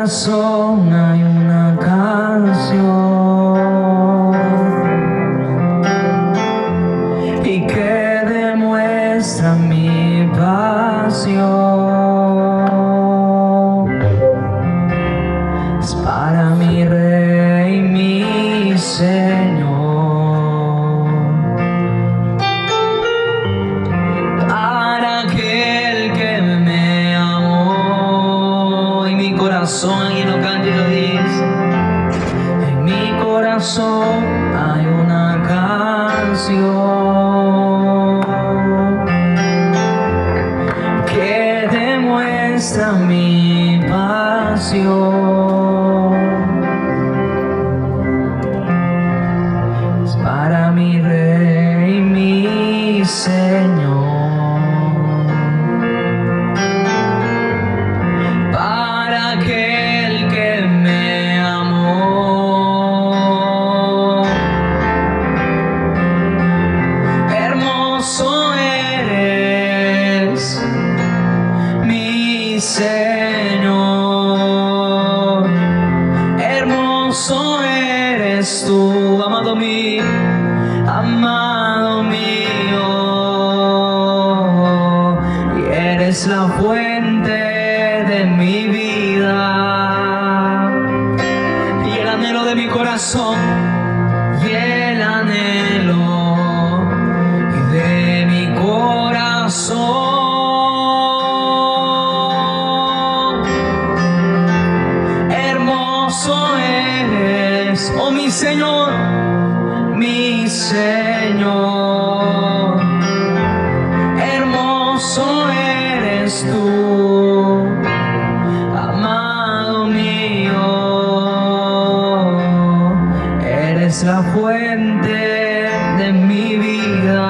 corazón hay una canción y que demuestra mi pasión. Es para mi Rey, mi Señor, para aquel que me amó. En mi corazón, y no cante y lo dice, en mi corazón hay una canción que demuestra mi pasión. Es para mi Rey, mi Señor, para aquel que me amó. Hermoso eres, mi Señor, hermoso eres tú, amado mío, amado mío, y eres la fuente de mi vida y el anhelo de mi corazón, y el anhelo de mi corazón. Hermoso eres, oh mi Señor, mi Señor, hermoso eres tú, amado mío, eres la fuente de mi vida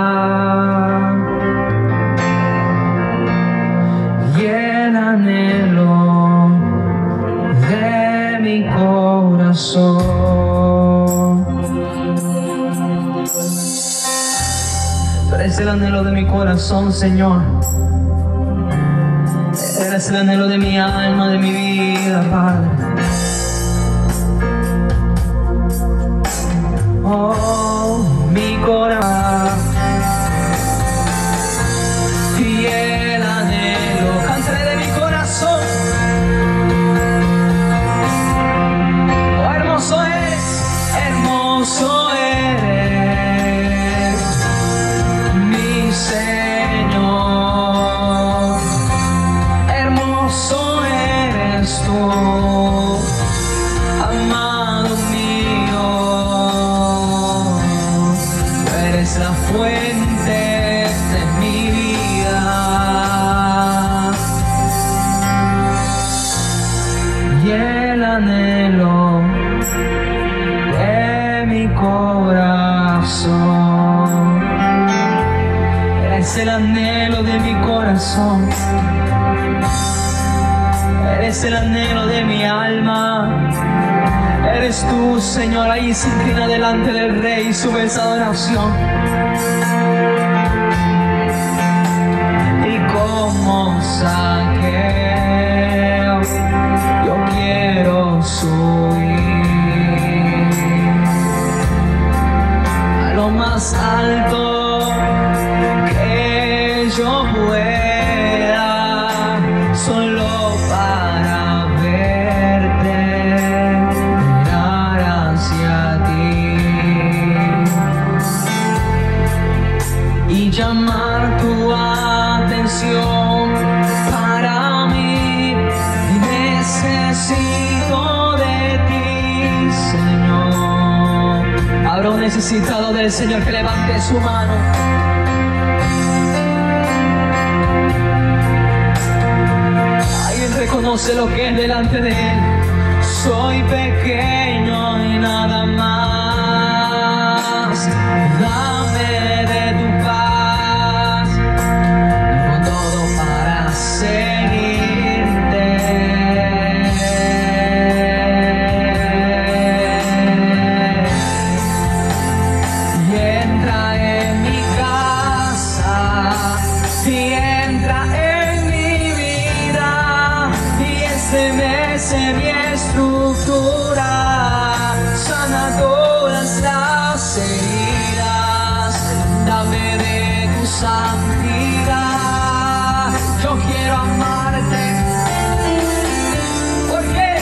y el anhelo de mi corazón. Tú eres el anhelo de mi corazón, Señor. Eres el anhelo de mi alma, de mi vida, Padre. Oh, mi corazón y el anhelo, cantaré de mi corazón. Oh, hermoso eres, hermoso eres, mi Señor, hermoso eres tú, amado mío, tú eres la fuente de mi vida y el anhelo de mi corazón. Eres el anhelo de mi corazón, eres el anhelo de mi alma. Eres tú, Señor. Ahí se inclina delante del Rey y sube esa adoración. Y como Saqueo, yo quiero subir a lo más alto que yo pueda, solo para verte, mirar hacia ti y llamar tu atención para mí. Necesito de ti, Señor. Habrá un necesitado del Señor que levante su mano. Alguien reconoce lo que es delante de Él. Soy pequeño y nada más. Dame de tu paz. Tengo todo para seguirte. Y entra en mi casa, y entra en mi vida, y este mes estremece mi estructura, sana todas las heridas, dame de tu santidad. Yo quiero amarte. ¿Por qué?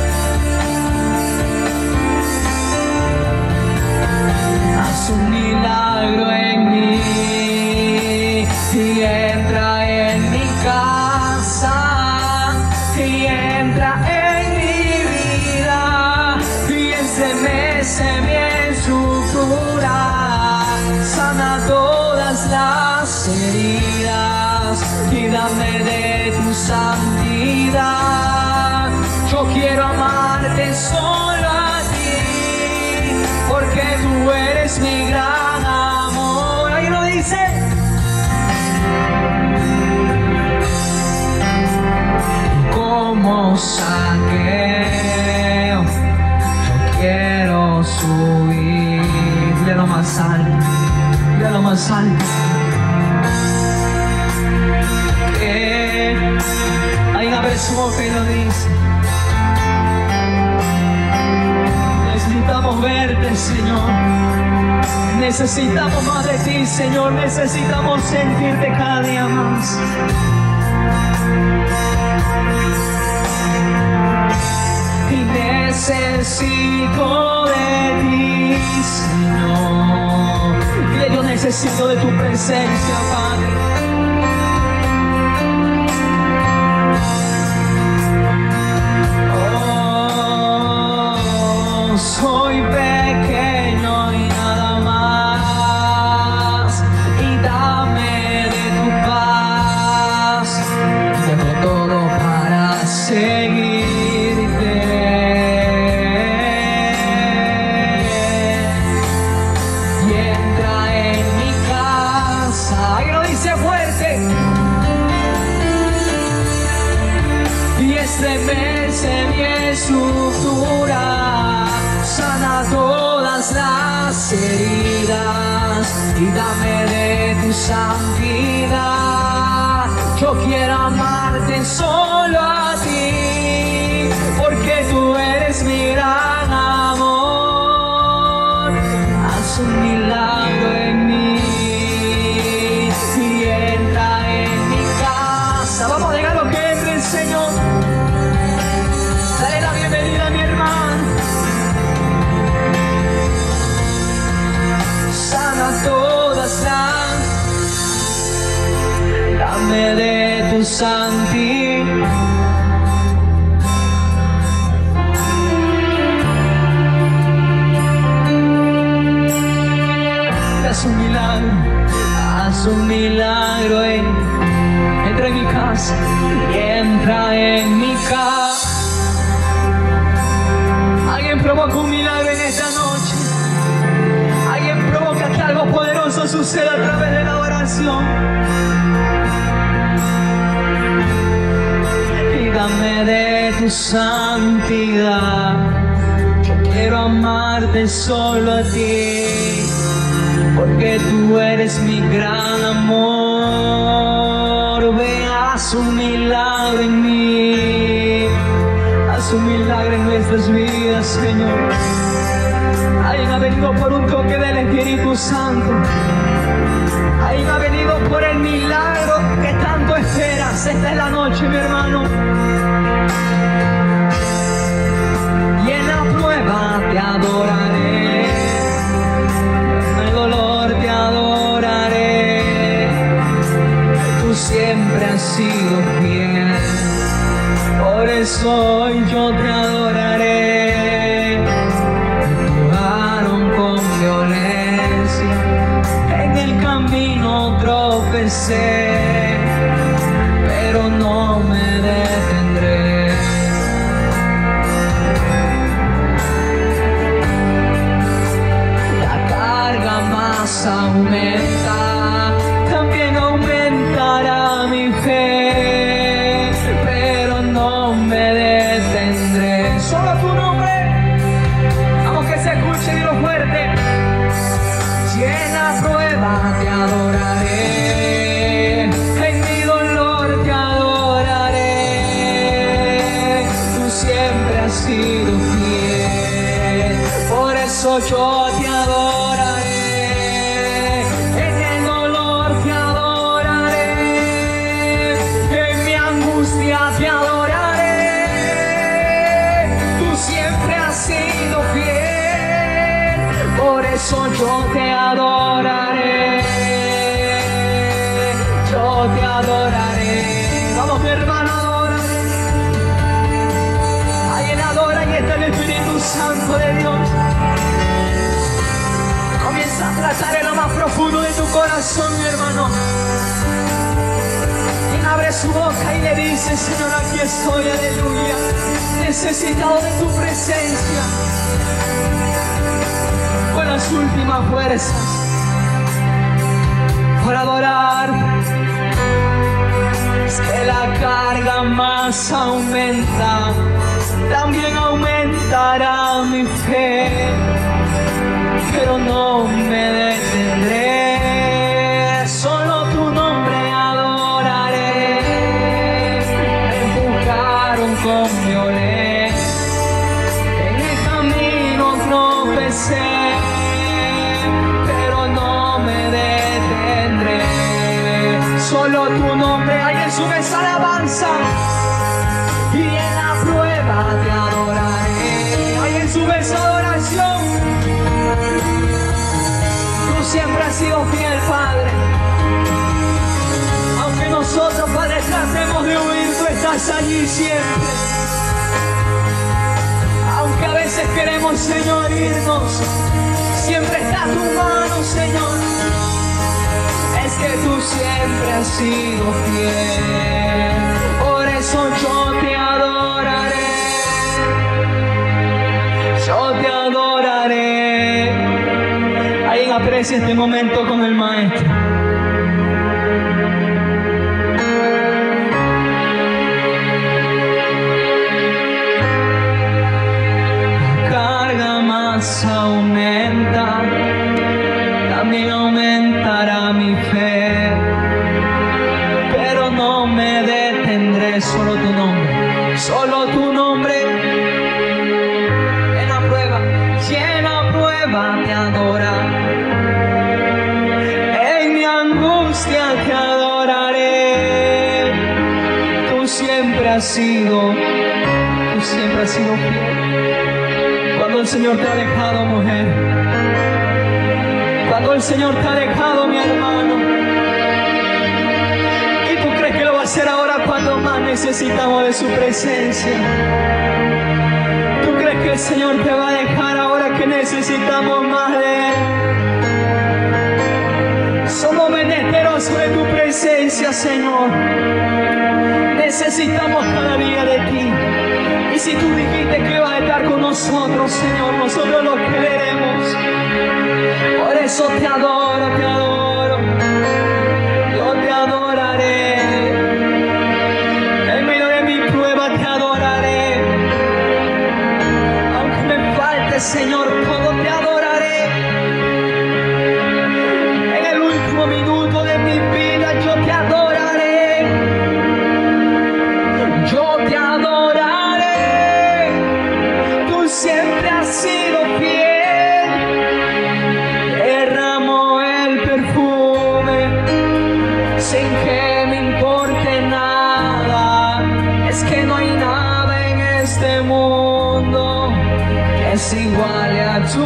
Haz un milagro en mí y entra en mi casa y entra en mi vida y estremece mi estructura, sana todas las heridas y dame de tu santidad. Yo quiero amarte solo a ti, porque tú eres mi gran amor. ¿Alguien lo dice? Como Zaqueo, yo quiero subir. Dile lo más alto, dile lo más alto. Hay una versión que lo dice. Necesitamos verte, Señor. Necesitamos más de ti, Señor. Necesitamos sentirte cada día más. Y necesito de ti, Señor. Que yo necesito de tu presencia, Padre. Soy pequeño y nada más, y dame de tu paz. Tengo todo para seguirte. Y entra en mi casa, y lo dice fuerte, y estremece mi estructura, sana todas las heridas y dame de tu santidad. Yo quiero amarte solo a ti, porque tú eres mi gran amor. Haz un milagro en mí y entra en mi casa. Vamos a dejar lo que entre el Señor. Dale la bienvenida a mi hermano. Sana todas las, dame de tu santidad. Haz un milagro, haz un milagro, entra en mi casa y entra en mi casa. Alguien provoca un milagro en esta noche. Provoca que algo poderoso suceda a través de la oración. Y dame de tu santidad. Yo quiero amarte solo a ti, porque tú eres mi gran amor. Ven, haz un milagro en mí, haz un milagro en nuestras vidas, Señor. Alguien ha venido por un toque del Espíritu Santo. Alguien ha venido por el milagro que tanto esperas. Esta es la noche, mi hermano. Y en la prueba te adoraré, en el dolor te adoraré. Tú siempre has sido fiel, por eso hoy yo te adoraré. En el camino tropecé, pero no me detendré. La carga más aumenta, también aumentará mi fe, pero no me detendré. Solo tú no. eso yo te adoraré. En el dolor te adoraré, en mi angustia te adoraré. Tú siempre has sido fiel, por eso yo te adoraré. Yo te adoraré. Vamos, mi hermano, adórale. Alguien adora y está el Espíritu Santo de Dios. Comienza a tratar en lo más profundo de tu corazón, mi hermano. Y abre su boca y le dice: Señor, aquí estoy, aleluya, necesitado de tu presencia. Con las últimas fuerzas para adorar. Es que la carga más aumenta, también aumentará mi fe, pero no me detendré. Solo tu nombre adoraré. Me empujaron con violencia, en el camino tropecé, pero no me detendré. Solo tu nombre, alguien sube esa alabanza. Y en la prueba te adoraré. Alguien sube esa adoración. Tú siempre has sido fiel, Padre. Aunque nosotros, Padre, tratemos de huir, tú estás allí siempre. Aunque a veces queremos, Señor, irnos, siempre está tu mano, Señor. Es que tú siempre has sido fiel, por eso yo te adoraré. Yo te adoraré. Alguien aprecia este momento con el Maestro. La carga más aumenta, también aumentará mi fe, pero no me detendré. Solo tu nombre, solo tu nombre. En la prueba, y en la prueba te adoraré. En mi angustia te adoraré. Tú siempre has sido fiel. Cuando el Señor te ha dejado, mujer, cuando el Señor te ha dejado, mi hermano, y tú crees que lo va a hacer ahora cuando más necesitamos de su presencia. Tú crees que el Señor te va a dejar ahora que necesitamos más de Él. Somos menesterosos de tu presencia, Señor. Necesitamos cada día de ti. Y si tú dijiste que vas a estar con nosotros, Señor, nosotros lo queremos. Por eso te adoro, te adoro. Yo te adoraré. En medio de mi prueba te adoraré. Aunque me falte, Señor, todo te adoraré. En el último minuto de mi vida yo te adoraré. Yo te adoraré. Tú siempre has sido fiel. Derramo el perfume sin que me importe nada. Es que no hay nada en este mundo que se iguale a tu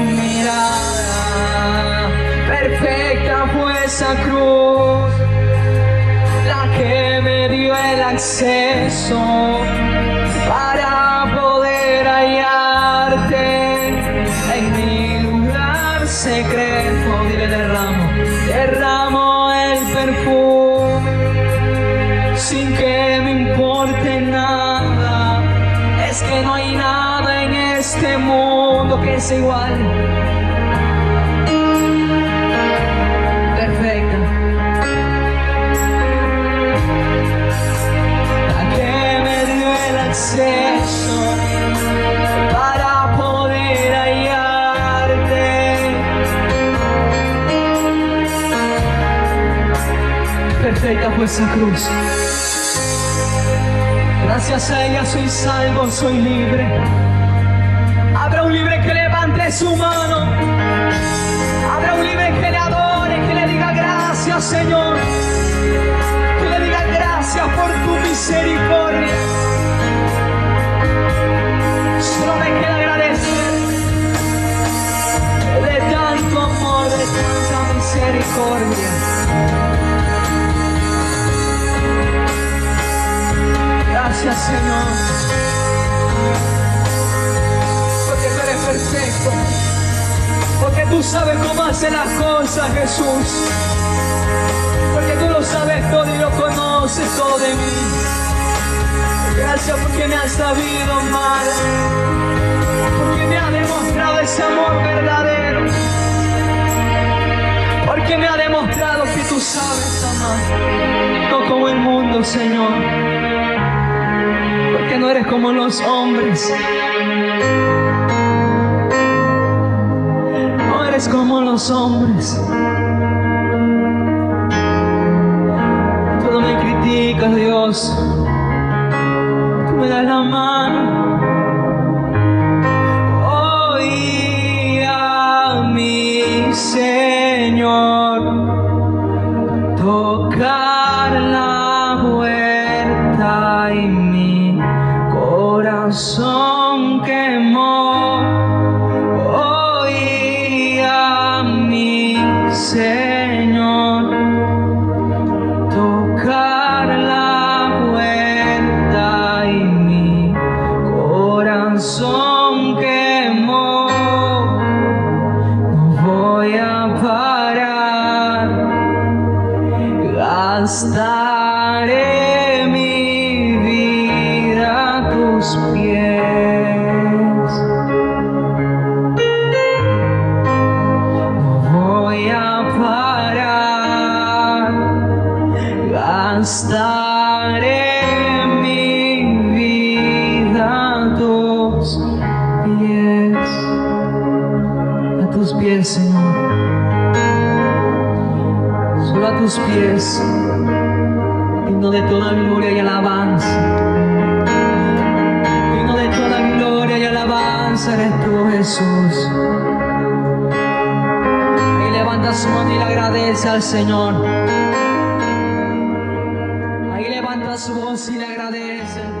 mirada. Perfecta fue esa cruz, la que me dio el acceso para poder hallarte en mi lugar secreto. Dile: derramo el perfume sin que me importe nada. Es que no hay nada en este mundo que sea igual. Perfecta, la que me dio el acceso para poder hallarte. Perfecta fue esa cruz. Gracias a ella soy salvo, soy libre. Habrá un libre que levante su mano. Habrá un libre que le adore, que le diga gracias, Señor. Que le diga gracias por tu misericordia. Solo me queda agradecer de tanto amor, de tanta misericordia. Gracias, Señor, porque tú eres perfecto, porque tú sabes cómo hacer las cosas, Jesús, porque tú lo sabes todo y lo conoces todo de mí. Gracias porque me has sabido amar, porque me has demostrado ese amor verdadero, porque me ha demostrado que tú sabes amar, no como el mundo, Señor. Porque no eres como los hombres. No eres como los hombres. Tú no me criticas, Dios. Tú me das la mano. Hoy a mi Señor tocar la puerta y mi corazón quemó. Hoy a mi Señor tocar la puerta y mi corazón quemó. No voy a parar, gastaré mi vida a tus pies. No voy a parar, gastaré mi vida a tus pies. A tus pies, Señor. Solo a tus pies, digno de toda gloria y alabanza. Digno de toda gloria y alabanza eres tú, Jesús. Y levanta su mano y le agradece al Señor. Ahí levanta su voz y le agradece.